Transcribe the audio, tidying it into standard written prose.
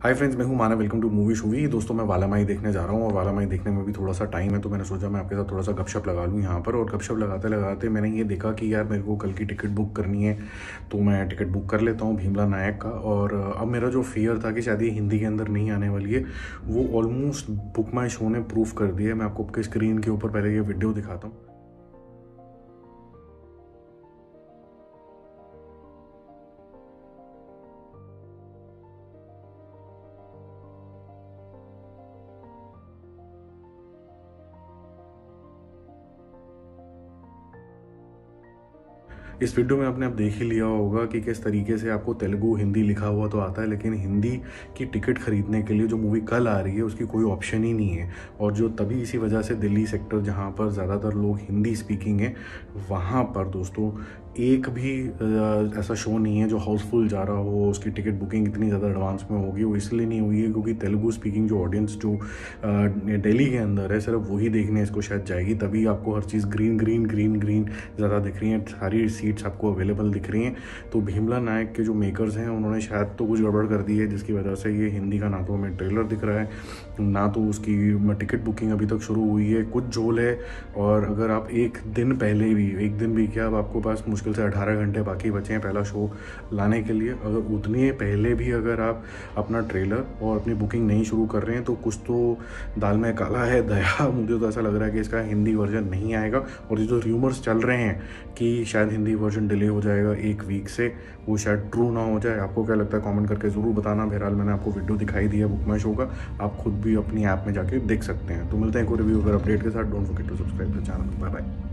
हाय friends, मैं हूं Manav. Welcome to movie shoovy. दोस्तों, मैं वाला माई देखने जा रहा हूं और वाला माई देखने में भी थोड़ा सा टाइम है, तो मैंने सोचा मैं आपके साथ थोड़ा सा गपशप लगा लूं यहाँ पर। और गपशप लगाते लगाते मैंने ये देखा कि यार मेरे को कल की टिकट बुक करनी है, तो मैं टिकट बुक कर लेता हूँ भीमला नायक का। और अब मेरा जो फियर था कि शायद ये हिंदी के अंदर नहीं आने वाली है, वो ऑलमोस्ट बुक माई शो ने प्रूफ कर दिया है। मैं आपको आपके स्क्रीन के ऊपर पहले ये वीडियो दिखाता हूँ। इस वीडियो में आपने अब देख ही लिया होगा कि किस तरीके से आपको तेलुगु हिंदी लिखा हुआ तो आता है, लेकिन हिंदी की टिकट खरीदने के लिए जो मूवी कल आ रही है उसकी कोई ऑप्शन ही नहीं है। और जो तभी इसी वजह से दिल्ली सेक्टर, जहाँ पर ज़्यादातर लोग हिंदी स्पीकिंग है, वहाँ पर दोस्तों एक भी ऐसा शो नहीं है जो हाउसफुल जा रहा हो। उसकी टिकट बुकिंग इतनी ज़्यादा एडवांस में होगी, वो इसलिए नहीं हुई है क्योंकि तेलुगु स्पीकिंग जो ऑडियंस जो दिल्ली के अंदर है, सिर्फ वही देखने इसको शायद जाएगी। तभी आपको हर चीज़ ग्रीन ग्रीन ग्रीन ग्रीन ज़्यादा दिख रही हैं, सारी सीट्स आपको अवेलेबल दिख रही हैं। तो भीमला नायक के जो मेकर्स हैं उन्होंने शायद तो कुछ गड़बड़ कर दी है, जिसकी वजह से ये हिंदी का ना तो हमें ट्रेलर दिख रहा है, ना तो उसकी टिकट बुकिंग अभी तक शुरू हुई है। कुछ झोल है। और अगर आप एक दिन पहले भी, एक दिन भी क्या, अब आपको पास मुश्किल से 18 घंटे बाकी बचे हैं पहला शो लाने के लिए, अगर उतने पहले भी अगर आप अपना ट्रेलर और अपनी बुकिंग नहीं शुरू कर रहे हैं तो कुछ तो दाल में काला है दया। मुझे तो ऐसा लग रहा है कि इसका हिंदी वर्जन नहीं आएगा। और ये जो र्यूमर्स चल रहे हैं कि शायद हिंदी वर्जन डिले हो जाएगा एक वीक से, वो शायद ट्रू ना हो जाए। आपको क्या लगता है कमेंट करके ज़रूर बताना। बहरहाल मैंने आपको वीडियो दिखाई दी है बुक माई शो का, आप खुद भी अपनी ऐप में जाके देख सकते हैं। तो मिलते हैं कोई रिव्यू अगर अपडेट के साथ। Don't forget to subscribe the channel. Bye bye.